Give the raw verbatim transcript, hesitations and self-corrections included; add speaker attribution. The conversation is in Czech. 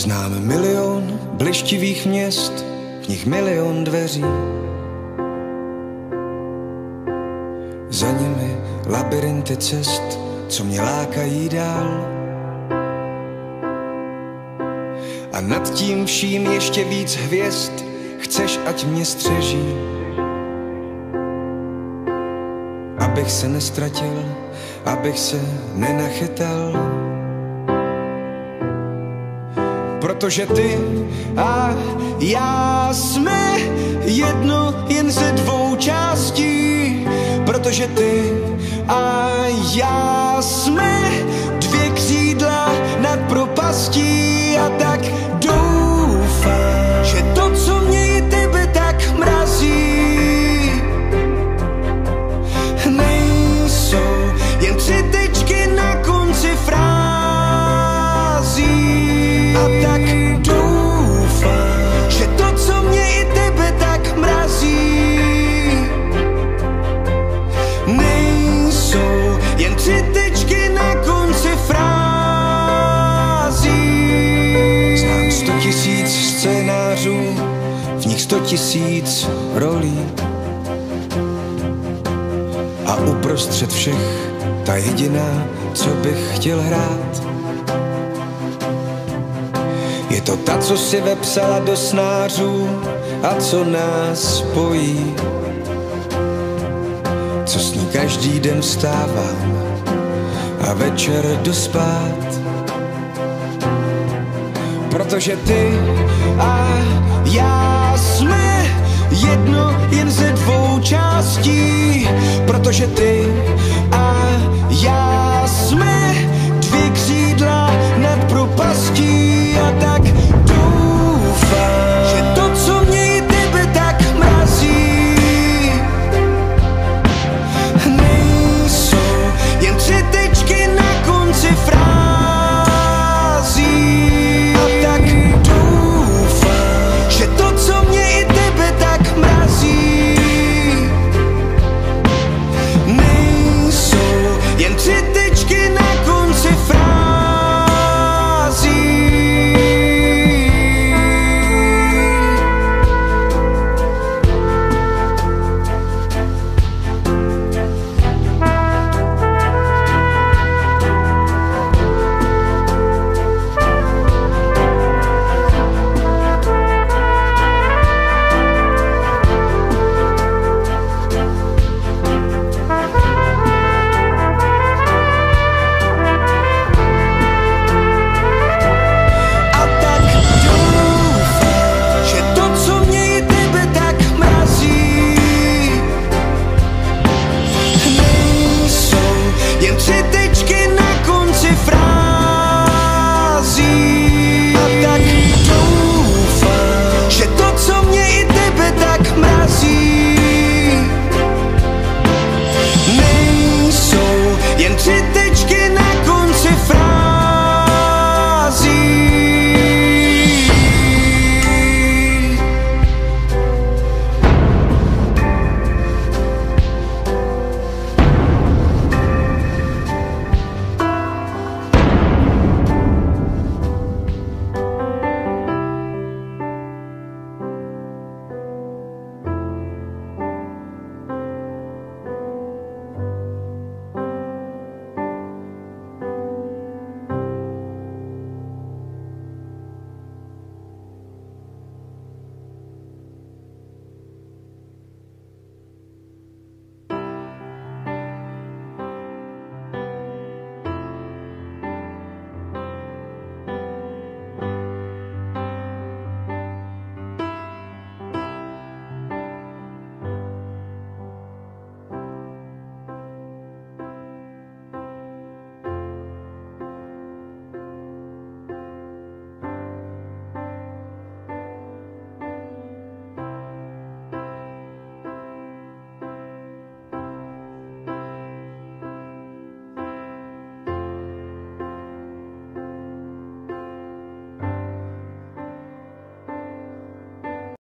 Speaker 1: Znám milion blištivých měst, v nich milion dveří. Za nimi labirinty cest, co mě lákají dál. A nad tím vším ještě víc hvězd, chceš, ať mě střeží. Abych se nestratil, abych se nenachytal. Protože ty a já jsme jedno jen ze dvou částí. Protože ty a já jsme dvě křídla nad propastí. A tak doufám, že to, co mě i tebe tak mrazí, nejsou jen tři tečky na konci frází. A tak doufám, že to, co mě i tebe tak mrazí, nejsou jen tři tečky na konci frází. Znám sto tisíc scénářů, v nich sto tisíc rolí. A uprostřed všech ta jediná, co bych chtěl hrát, je to ta, co si vepsala do snářů a co nás spojí. Co s ní každý den vstávám a večer jdu spát. Protože ty a já jsme jedno jen ze dvou částí. Protože ty a já jsme dvě křídla nad propastí. A tak